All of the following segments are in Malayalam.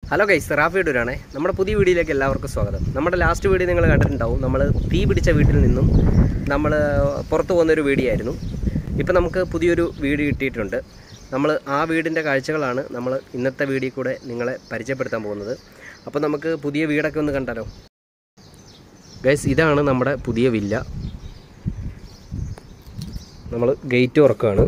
Hello guys, Rafi ഡൂരാണേ. നമ്മുടെ പുതിയ വീഡിയോയിലേക്ക് എല്ലാവർക്കും സ്വാഗതം. നമ്മുടെ ലാസ്റ്റ് വീഡിയോ നിങ്ങൾ കണ്ടിട്ടുണ്ടാവും. നമ്മൾ തീ പിടിച്ച വീട്ടിൽ നിന്നും നമ്മൾ പുറത്തു പോകുന്നൊരു വീഡിയോ ആയിരുന്നു. ഇപ്പം നമുക്ക് പുതിയൊരു വീഡിയോ കിട്ടിയിട്ടുണ്ട്. നമ്മൾ ആ വീടിൻ്റെ കാഴ്ചകളാണ് നമ്മൾ ഇന്നത്തെ വീഡിയോ കൂടെ നിങ്ങളെ പരിചയപ്പെടുത്താൻ പോകുന്നത്. അപ്പോൾ നമുക്ക് പുതിയ വീടൊക്കെ ഒന്ന് കണ്ടാലോ. ഗൈസ്, ഇതാണ് നമ്മുടെ പുതിയ വില്ല. നമ്മൾ ഗേറ്റ് തുറക്കുകയാണ്.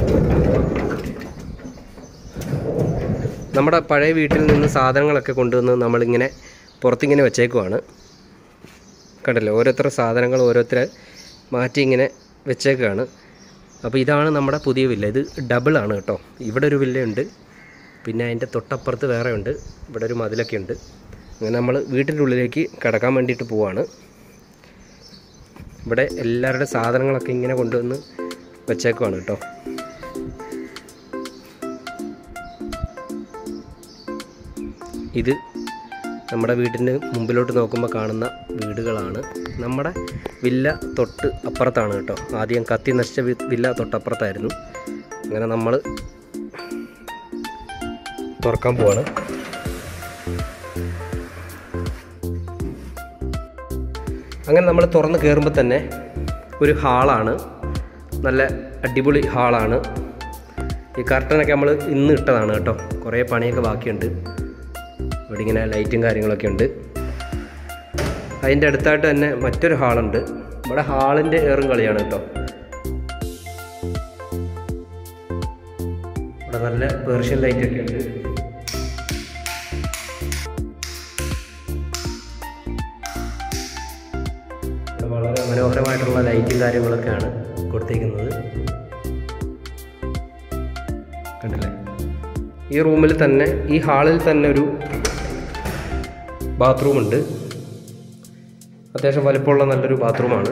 നമ്മുടെ പഴയ വീട്ടിൽ നിന്ന് സാധനങ്ങളൊക്കെ കൊണ്ടുവന്ന് നമ്മളിങ്ങനെ പുറത്തിങ്ങനെ വെച്ചേക്കുവാണ്. കണ്ടല്ലോ, ഓരോരുത്തർ സാധനങ്ങൾ ഓരോരുത്തരെ മാറ്റി ഇങ്ങനെ വെച്ചേക്കുകയാണ്. അപ്പോൾ ഇതാണ് നമ്മുടെ പുതിയ വില്ല. ഇത് ഡബിളാണ് കേട്ടോ. ഇവിടെ ഒരു വില്ലയുണ്ട്, പിന്നെ അതിൻ്റെ തൊട്ടപ്പുറത്ത് വേറെ ഉണ്ട്. ഇവിടെ ഒരു മതിലൊക്കെ ഉണ്ട്. അങ്ങനെ നമ്മൾ വീട്ടിൻ്റെ ഉള്ളിലേക്ക് കിടക്കാൻ വേണ്ടിയിട്ട് പോവാണ്. ഇവിടെ എല്ലാവരുടെ സാധനങ്ങളൊക്കെ ഇങ്ങനെ കൊണ്ടുവന്ന് വെച്ചേക്കുവാണ് കേട്ടോ. ഇത് നമ്മുടെ വീടിന് മുമ്പിലോട്ട് നോക്കുമ്പോൾ കാണുന്ന വീടുകളാണ്. നമ്മുടെ വില്ല തൊട്ട് അപ്പുറത്താണ് കേട്ടോ. ആദ്യം കത്തി നശിച്ച വില്ല തൊട്ടപ്പുറത്തായിരുന്നു. അങ്ങനെ നമ്മൾ തുറക്കാൻ പോവാണ്. അങ്ങനെ നമ്മൾ തുറന്ന് കയറുമ്പോൾ തന്നെ ഒരു ഹാളാണ്. നല്ല അടിപൊളി ഹാളാണ്. ഈ കർട്ടനൊക്കെ നമ്മൾ ഇന്ന് ഇട്ടതാണ് കേട്ടോ. കുറേ പണിയൊക്കെ ബാക്കിയുണ്ട്. ഇവിടെ ഇങ്ങനെ ലൈറ്റും കാര്യങ്ങളൊക്കെ ഉണ്ട്. അതിൻ്റെ അടുത്തായിട്ട് തന്നെ മറ്റൊരു ഹാളുണ്ട്. ഇവിടെ ഹാളിൻ്റെ ഏറും കളിയാണ് കേട്ടോ. ഇവിടെ നല്ല പേർഷ്യൻ ലൈറ്റൊക്കെ ഉണ്ട്. ഇവിടെ വളരെ മനോഹരമായിട്ടുള്ള ലൈറ്റും കാര്യങ്ങളൊക്കെയാണ് കൊടുത്തേക്കുന്നത്. കണ്ടില്ലേ? ഈ റൂമിൽ തന്നെ, ഈ ഹാളിൽ തന്നെ ഒരു ബാത്റൂമുണ്ട്. അത്യാവശ്യം വലിപ്പമുള്ള നല്ലൊരു ബാത്റൂമാണ്.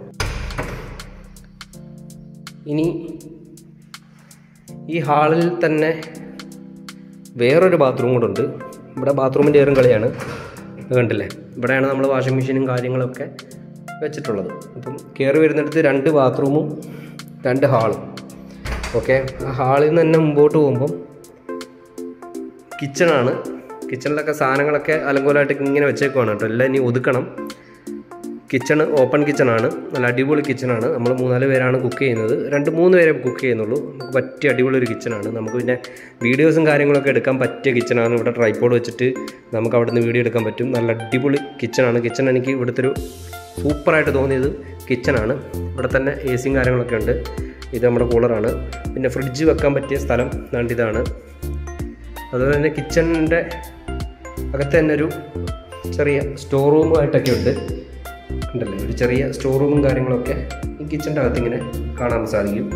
ഇനി ഈ ഹാളിൽ തന്നെ വേറൊരു ബാത്റൂം കൂടെ ഉണ്ട്. ഇവിടെ ബാത്റൂമിൻ്റെ ഏറും കളിയാണ്. കണ്ടില്ലേ? ഇവിടെയാണ് നമ്മൾ വാഷിംഗ് മെഷീനും കാര്യങ്ങളൊക്കെ വെച്ചിട്ടുള്ളത്. അപ്പം കയറി വരുന്നിടത്ത് 2 ബാത്റൂമും 2 ഹാളും. ഓക്കെ, ആ ഹാളിൽ നിന്ന് തന്നെ മുമ്പോട്ട് പോകുമ്പം കിച്ചണാണ്. കിച്ചണിലൊക്കെ സാധനങ്ങളൊക്കെ അലങ്കോലമായിട്ട് ഇങ്ങനെ വെച്ചേക്കുവാണ് കേട്ടോ. എല്ലാം ഇനി ഒതുക്കണം. Kitchen open കിച്ചണാണ്. നല്ല അടിപൊളി കിച്ചണാണ്. നമ്മൾ 3-4 പേരാണ് കുക്ക് ചെയ്യുന്നത്. 2-3 പേരെ കുക്ക് ചെയ്യുന്നുള്ളൂ. നമുക്ക് പറ്റിയ അടിപൊളി ഒരു കിച്ചണാണ്. നമുക്ക് പിന്നെ വീഡിയോസും കാര്യങ്ങളൊക്കെ എടുക്കാൻ പറ്റിയ കിച്ചണാണ്. ഇവിടെ ട്രൈപോഡ് വെച്ചിട്ട് നമുക്ക് അവിടെ നിന്ന് വീഡിയോ എടുക്കാൻ പറ്റും. നല്ല അടിപൊളി കിച്ചണാണ്. കിച്ചൺ എനിക്ക് ഇവിടുത്തെ ഒരു സൂപ്പറായിട്ട് തോന്നിയത് കിച്ചണാണ്. ഇവിടെ തന്നെ എസിയും കാര്യങ്ങളൊക്കെ ഉണ്ട്. ഇത് നമ്മുടെ കൂളറാണ്. പിന്നെ ഫ്രിഡ്ജ് വെക്കാൻ പറ്റിയ സ്ഥലം ഇതാണ്. അതുപോലെ തന്നെ കിച്ചണിൻ്റെ അകത്ത് തന്നെ ഒരു ചെറിയ സ്റ്റോർ റൂമായിട്ടൊക്കെ ഉണ്ട്. ഉണ്ടല്ലേ? ഒരു ചെറിയ സ്റ്റോർ റൂമും കാര്യങ്ങളൊക്കെ ഈ കിച്ചണിൻ്റെ അകത്ത് ഇങ്ങനെ കാണാൻ സാധിക്കും.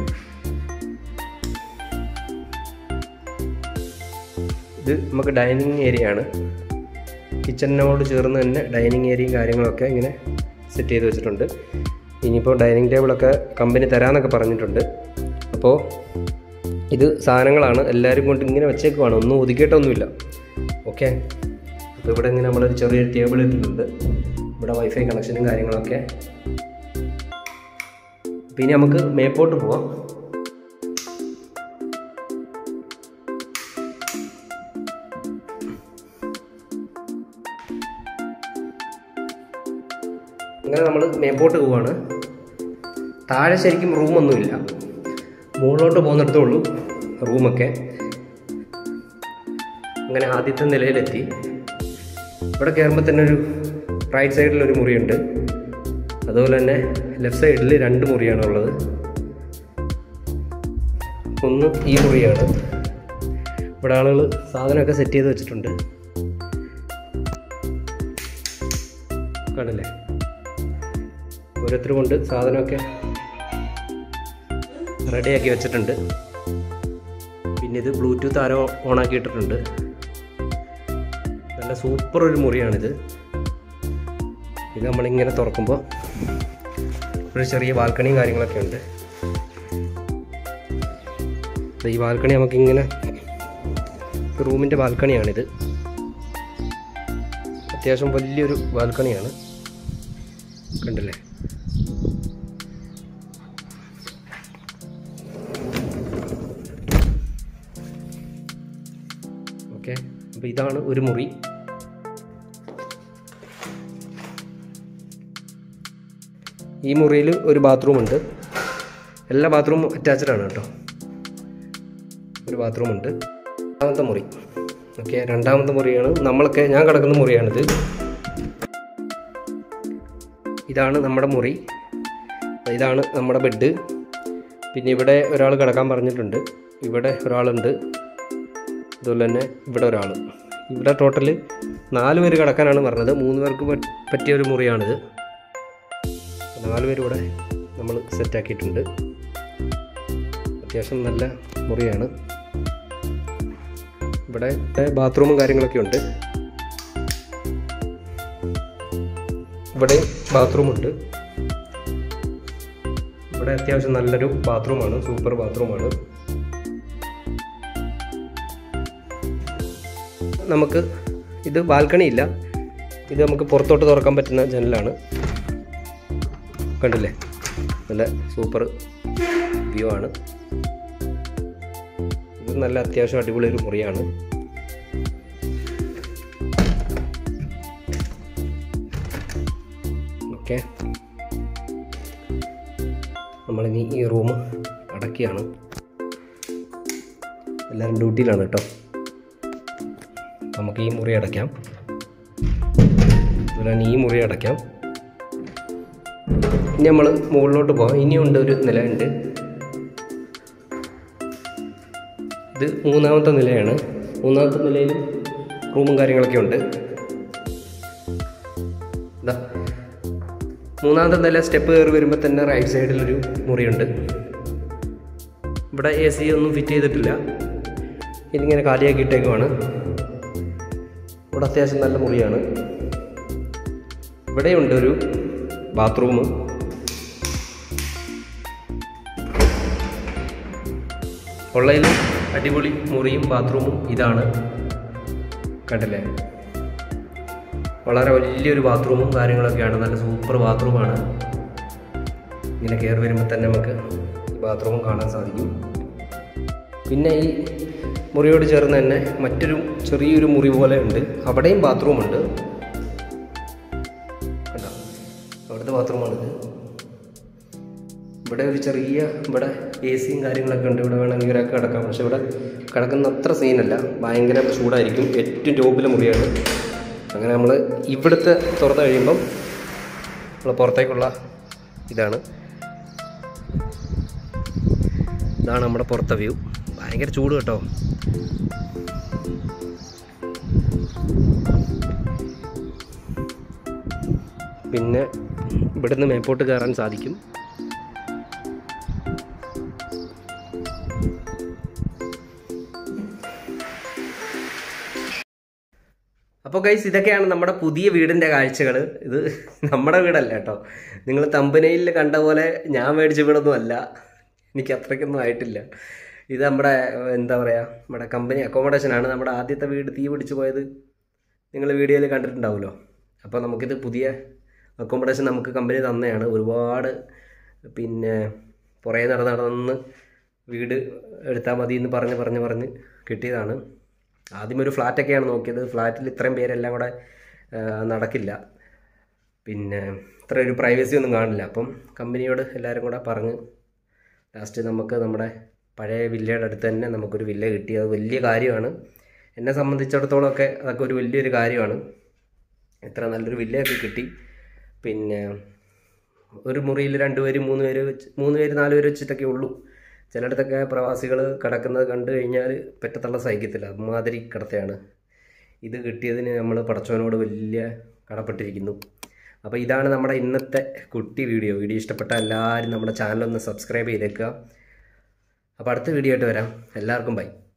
ഇത് നമുക്ക് ഡൈനിങ് ഏരിയ ആണ്. കിച്ചണിനോട് ചേർന്ന് തന്നെ ഡൈനിങ് ഏരിയയും കാര്യങ്ങളൊക്കെ ഇങ്ങനെ സെറ്റ് ചെയ്ത് വെച്ചിട്ടുണ്ട്. ഇനിയിപ്പോൾ ഡൈനിങ് ടേബിളൊക്കെ കമ്പനി തരാമെന്നൊക്കെ പറഞ്ഞിട്ടുണ്ട്. അപ്പോൾ ഇത് സാധനങ്ങളാണ്. എല്ലാവരും കൊണ്ട് ഇങ്ങനെ വെച്ചേക്കുവാണ്. ഒന്നും ഒതുക്കിയിട്ടൊന്നുമില്ല. ഓക്കെ, അപ്പോൾ ഇവിടെ ഇങ്ങനെ നമ്മളൊരു ചെറിയൊരു ടേബിൾ ഇട്ടിട്ടുണ്ട്. ഇവിടെ വൈഫൈ കണക്ഷനും കാര്യങ്ങളൊക്കെ. പിന്നെ നമുക്ക് മേപ്പോട്ട് പോവാം. അങ്ങനെ നമ്മൾ മേപ്പോട്ട് പോവാണ്. താഴെ ശരിക്കും റൂമൊന്നുമില്ല. മുകളിലോട്ട് പോകുന്നിടത്തേ ഉള്ളൂ റൂമൊക്കെ. അങ്ങനെ ആദ്യത്തെ നിലയിലെത്തി. ഇവിടെ കയറുമ്പോൾ തന്നെ ഒരു റൈറ്റ് സൈഡിലൊരു മുറിയുണ്ട്. അതുപോലെ തന്നെ ലെഫ്റ്റ് സൈഡിൽ 2 മുറിയാണ് ഉള്ളത്. ഒന്ന് ഈ മുറിയാണ്. ഇവിടെ ആളുകൾ സാധനമൊക്കെ സെറ്റ് ചെയ്ത് വെച്ചിട്ടുണ്ട്. കണ്ടില്ലേ? ഓരോരുത്തർ കൊണ്ട് സാധനമൊക്കെ റെഡിയാക്കി വെച്ചിട്ടുണ്ട്. പിന്നെ ഇത് ബ്ലൂടൂത്ത് ആരോ ഓണാക്കി ഇട്ടിട്ടുണ്ട്. നല്ല സൂപ്പർ ഒരു മുറിയാണിത്. ഇത് നമ്മളിങ്ങനെ തുറക്കുമ്പോൾ ഒരു ചെറിയ ബാൽക്കണിയും കാര്യങ്ങളൊക്കെ ഉണ്ട്. ഈ ബാൽക്കണി നമുക്കിങ്ങനെ റൂമിൻ്റെ ബാൽക്കണിയാണിത്. അത്യാവശ്യം വലിയൊരു ബാൽക്കണിയാണ്. കണ്ടില്ലേ? ഓക്കെ, അപ്പോൾ ഇതാണ് ഒരു മുറി. ഈ മുറിയിൽ ഒരു ബാത്റൂമുണ്ട്. എല്ലാ ബാത്റൂമും അറ്റാച്ച്ഡ് ആണ് കേട്ടോ. ഒരു ബാത്റൂമുണ്ട്. രണ്ടാമത്തെ മുറി. ഓക്കെ, രണ്ടാമത്തെ മുറിയാണ് ഞാൻ കിടക്കുന്ന മുറിയാണിത്. ഇതാണ് നമ്മുടെ മുറി. ഇതാണ് നമ്മുടെ ബെഡ്. പിന്നെ ഇവിടെ ഒരാൾ കിടക്കാൻ പറഞ്ഞിട്ടുണ്ട്. ഇവിടെ ഒരാളുണ്ട്. അതുപോലെ തന്നെ ഇവിടെ ഒരാൾ. ഇവിടെ ടോട്ടൽ 4 പേര് കിടക്കാനാണ് പറഞ്ഞത്. 3 പേർക്ക് പറ്റിയ ഒരു മുറിയാണിത്. 4 പേര് ഇവിടെ നമ്മൾ സെറ്റാക്കിയിട്ടുണ്ട്. അത്യാവശ്യം നല്ല മുറിയാണ്. ഇവിടെ ബാത്റൂമും കാര്യങ്ങളൊക്കെ ഉണ്ട്. ഇവിടെ ബാത്റൂമുണ്ട്. ഇവിടെ അത്യാവശ്യം നല്ലൊരു ബാത്റൂമാണ്. സൂപ്പർ ബാത്റൂമാണ്. നമുക്ക് ഇത് ബാൽക്കണി ഇല്ല. ഇത് നമുക്ക് പുറത്തോട്ട് തുറക്കാൻ പറ്റുന്ന ജനലാണ്. കണ്ടില്ലേ, നല്ല സൂപ്പർ വ്യൂ ആണ്. ഇത് നല്ല അത്യാവശ്യം അടിപൊളി ഒരു മുറിയാണ്. ഓക്കെ, നമ്മളിനി ഈ റൂം അടയ്ക്കുകയാണ്. എല്ലാവരും ഡ്യൂട്ടിയിലാണ് കേട്ടോ. നമുക്ക് ഈ മുറി അടയ്ക്കാം. അതുപോലെ ഈ മുറി അടയ്ക്കാം. ഇനി നമ്മൾ മുകളിലോട്ട് പോകാം. ഇനിയുണ്ട് ഒരു നിലയുണ്ട്. ഇത് 3ാമത്തെ നിലയാണ്. 3ാമത്തെ നിലയിൽ റൂമും കാര്യങ്ങളൊക്കെ ഉണ്ട്. ഇതാ 3ാമത്തെ നില സ്റ്റെപ്പ് കയറി വരുമ്പോൾ തന്നെ റൈറ്റ് സൈഡിലൊരു മുറിയുണ്ട്. ഇവിടെ AC ഒന്നും ഫിറ്റ് ചെയ്തിട്ടില്ല. ഇതിങ്ങനെ കാലിയാക്കിയിട്ടേക്കുമാണ്. ഇവിടെ അത്യാവശ്യം നല്ല മുറിയാണ്. ഇവിടെയുണ്ട് ഒരു ബാത്റൂം. ഉള്ളതിൽ അടിപൊളി മുറിയും ബാത്റൂമും ഇതാണ്. കണ്ടില്ലേ, വളരെ വലിയൊരു ബാത്റൂമും കാര്യങ്ങളൊക്കെയാണ്. നല്ല സൂപ്പർ ബാത്റൂമാണ്. ഇങ്ങനെ കയറി വരുമ്പോൾ തന്നെ നമുക്ക് ബാത്റൂമും കാണാൻ സാധിക്കും. പിന്നെ ഈ മുറിയോട് ചേർന്ന് തന്നെ മറ്റൊരു ചെറിയൊരു മുറി പോലെ ഉണ്ട്. അവിടെയും ബാത്റൂമുണ്ട്. കണ്ടോ, അവിടുത്തെ ബാത്റൂമാണിത്. ഇവിടെ ഒരു ചെറിയ ഇവിടെ AC കാര്യങ്ങളൊക്കെ ഉണ്ട്. ഇവിടെ വേണമെങ്കിൽ ഒരാൾക്ക് കിടക്കാം. പക്ഷെ ഇവിടെ കിടക്കുന്ന അത്ര സീനല്ല. ഭയങ്കര ചൂടായിരിക്കും. ഏറ്റവും ടോപ്പിലെ മുറിയാണ്. അങ്ങനെ നമ്മൾ ഇവിടുത്തെ തുറന്നു കഴിയുമ്പം നമ്മൾ പുറത്തേക്കുള്ള ഇതാണ് നമ്മുടെ പുറത്തെ വ്യൂ. ഭയങ്കര ചൂട് കേട്ടോ. പിന്നെ ഇവിടുന്ന് മേപ്പോട്ട് കയറാൻ സാധിക്കും. അപ്പോൾ ഗൈസ്, ഇതൊക്കെയാണ് നമ്മുടെ പുതിയ വീടിൻ്റെ കാഴ്ചകൾ. ഇത് നമ്മുടെ വീടല്ല കേട്ടോ. നിങ്ങൾ തമ്പനയിൽ കണ്ട പോലെ ഞാൻ മേടിച്ച വീടൊന്നും അല്ല. എനിക്ക് അത്രയ്ക്കൊന്നും ആയിട്ടില്ല. ഇത് നമ്മുടെ എന്താ പറയുക, നമ്മുടെ കമ്പനി അക്കോമഡേഷനാണ്. നമ്മുടെ ആദ്യത്തെ വീട് തീ പിടിച്ചു പോയത് നിങ്ങൾ വീഡിയോയിൽ കണ്ടിട്ടുണ്ടാവുമല്ലോ. അപ്പോൾ നമുക്കിത് പുതിയ അക്കോമഡേഷൻ നമുക്ക് കമ്പനി തന്നെയാണ്. ഒരുപാട് പിന്നെ പുറകെ നടന്ന് വീട് എടുത്താൽ മതി എന്ന് പറഞ്ഞ് കിട്ടിയതാണ്. ആദ്യം ഒരു ഫ്ലാറ്റൊക്കെയാണ് നോക്കിയത്. ഫ്ലാറ്റിൽ ഇത്രയും പേരെല്ലാം കൂടെ നടക്കില്ല. പിന്നെ ഇത്ര ഒരു പ്രൈവസി ഒന്നും കാണില്ല. അപ്പം കമ്പനിയോട് എല്ലാവരും കൂടെ പറഞ്ഞ് ലാസ്റ്റ് നമുക്ക് നമ്മുടെ പഴയ വില്ലയുടെ അടുത്ത് തന്നെ നമുക്കൊരു വില്ല കിട്ടി. അത് വലിയ കാര്യമാണ്. എന്നെ സംബന്ധിച്ചിടത്തോളമൊക്കെ അതൊക്കെ ഒരു വലിയൊരു കാര്യമാണ്. ഇത്ര നല്ലൊരു വില്ലയൊക്കെ കിട്ടി. പിന്നെ ഒരു മുറിയിൽ 2 പേര് 3 പേര് 4 പേര് വെച്ചിട്ടൊക്കെ ഉള്ളൂ. ചിലയിടത്തൊക്കെ പ്രവാസികൾ കിടക്കുന്നത് കണ്ടു കഴിഞ്ഞാൽ പെറ്റത്തള്ള സഹിക്കത്തില്ല. അമ്മാതിരി കിടത്തയാണ്. ഇത് കിട്ടിയതിന് നമ്മൾ പടച്ചവനോട് വലിയ കടപ്പെട്ടിരിക്കുന്നു. അപ്പോൾ ഇതാണ് നമ്മുടെ ഇന്നത്തെ കുട്ടി വീഡിയോ. ഇഷ്ടപ്പെട്ട എല്ലാവരും നമ്മുടെ ചാനലൊന്ന് സബ്സ്ക്രൈബ് ചെയ്തേക്കുക. അപ്പോൾ അടുത്ത വീഡിയോ ആയിട്ട് വരാം. എല്ലാവർക്കും ബൈ.